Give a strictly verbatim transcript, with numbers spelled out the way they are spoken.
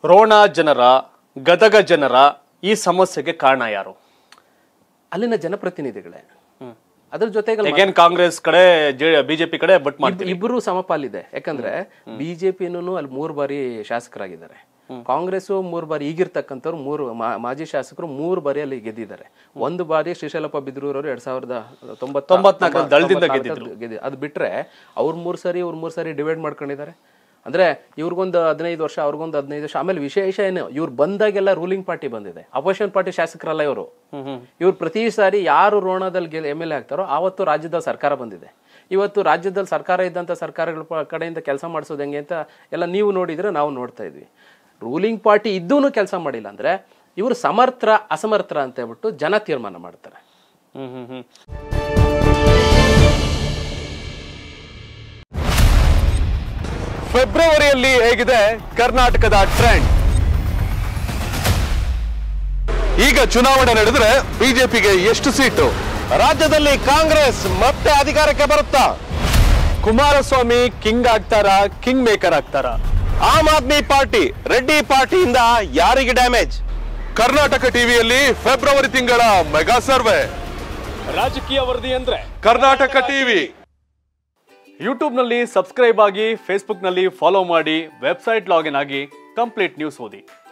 ರೋಣ ಜನರ ಗದಗ ಜನರ ಈ ಸಮಸ್ಯೆಗೆ ಕಾರಣ ಯಾರು? ಅಲ್ಲಿನ ಜನಪ್ರತಿನಿಧಿಗಳೇ. ಅದ್ರ ಜೊತೆಗೆ ಕಾಂಗ್ರೆಸ್ ಕಡೆ ಬಿಜೆಪಿ ಕಡೆ ಬಟ್ ಇಬ್ಬರು ಸಮಪಾಲಿದೆ. ಯಾಕಂದ್ರೆ ಬಿಜೆಪಿನೂ ಅಲ್ಲಿ ಮೂರು ಬಾರಿ ಶಾಸಕರಾಗಿದ್ದಾರೆ, ಕಾಂಗ್ರೆಸ್ ಮೂರು ಬಾರಿ ಈಗಿರ್ತಕ್ಕಂಥವ್ರು ಮೂರು ಮಾಜಿ ಶಾಸಕರು ಮೂರು ಬಾರಿ ಅಲ್ಲಿ ಗೆದ್ದಿದ್ದಾರೆ. ಒಂದು ಬಾರಿ ಶ್ರೀಶೈಲಪ್ಪ ಬಿದ್ರೂರವರು ಎರಡ್ ಸಾವಿರದ ತೊಂಬತ್ತೊಂಬತ್ನಾಲ್ಕು ದಳದಿಂದ ಗೆದ್ದಿದ್ರು. ಅದು ಬಿಟ್ರೆ ಅವ್ರು ಮೂರ್ ಸಾರಿ ಇವ್ರು ಮೂರ್ ಸಾರಿ ಡಿವೈಡ್ ಮಾಡ್ಕೊಂಡಿದ್ದಾರೆ. ಅಂದ್ರೆ ಇವ್ರಿಗೊಂದು ಹದಿನೈದು ವರ್ಷ ಅವ್ರಿಗೊಂದು ಹದಿನೈದು ವರ್ಷ. ಆಮೇಲೆ ವಿಶೇಷ ಏನು, ಇವ್ರು ಬಂದಾಗೆಲ್ಲ ರೂಲಿಂಗ್ ಪಾರ್ಟಿ ಬಂದಿದೆ, ಅಪೋಸಿಷನ್ ಪಾರ್ಟಿ ಶಾಸಕರಲ್ಲ ಇವರು. ಇವ್ರು ಪ್ರತಿ ಸಾರಿ ಯಾರು ರೋಣದಲ್ಲಿ ಎಮ್ ಎಲ್ ಎ ಆಗ್ತಾರೋ ಆವತ್ತು ರಾಜ್ಯದ ಸರ್ಕಾರ ಬಂದಿದೆ. ಇವತ್ತು ರಾಜ್ಯದಲ್ಲಿ ಸರ್ಕಾರ ಇದ್ದಂತ ಸರ್ಕಾರಗಳ ಕಡೆಯಿಂದ ಕೆಲಸ ಮಾಡಿಸೋದು ಹೆಂಗೆ ಅಂತ ಎಲ್ಲ ನೀವು ನೋಡಿದ್ರೆ ನಾವು ನೋಡ್ತಾ ಇದ್ವಿ. ರೂಲಿಂಗ್ ಪಾರ್ಟಿ ಇದ್ದೂ ಕೆಲಸ ಮಾಡಿಲ್ಲ ಅಂದ್ರೆ ಇವರು ಸಮರ್ಥ ಅಸಮರ್ಥ ಅಂತ ಹೇಳ್ಬಿಟ್ಟು ಜನ ತೀರ್ಮಾನ ಮಾಡ್ತಾರೆ. ಹ್ಮ್ ಹ್ಮ್ ಹ್ಮ್ ಫೆಬ್ರವರಿಯಲ್ಲಿ ಹೇಗಿದೆ ಕರ್ನಾಟಕದ ಟ್ರೆಂಡ್? ಈಗ ಚುನಾವಣೆ ನಡೆದ್ರೆ ಬಿಜೆಪಿಗೆ ಎಷ್ಟು ಸೀಟು? ರಾಜ್ಯದಲ್ಲಿ ಕಾಂಗ್ರೆಸ್ ಮತ್ತೆ ಅಧಿಕಾರಕ್ಕೆ ಬರುತ್ತಾ? ಕುಮಾರಸ್ವಾಮಿ ಕಿಂಗ್ ಆಗ್ತಾರಾ, ಕಿಂಗ್ ಮೇಕರ್ ಆಗ್ತಾರಾ? ಆಮ್ ಆದ್ಮಿ ಪಾರ್ಟಿ ರೆಡ್ಡಿ ಪಾರ್ಟಿಯಿಂದ ಯಾರಿಗೆ ಡ್ಯಾಮೇಜ್? ಕರ್ನಾಟಕ ಟಿವಿಯಲ್ಲಿ ಫೆಬ್ರವರಿ ತಿಂಗಳ ಮೆಗಾ ಸರ್ವೆ. ರಾಜಕೀಯ ವರದಿ ಅಂದ್ರೆ ಕರ್ನಾಟಕ ಟಿವಿ. ಯೂಟ್ಯೂಬ್ ನಲ್ಲಿ ಸಬ್ಸ್ಕ್ರೈಬ್ ಆಗಿ, ಫೇಸ್ಬುಕ್ ನಲ್ಲಿ ಫಾಲೋ ಮಾಡಿ, ವೆಬ್ಸೈಟ್ ಲಾಗಿನ್ ಆಗಿ ಕಂಪ್ಲೀಟ್ ನ್ಯೂಸ್ ಓದಿ.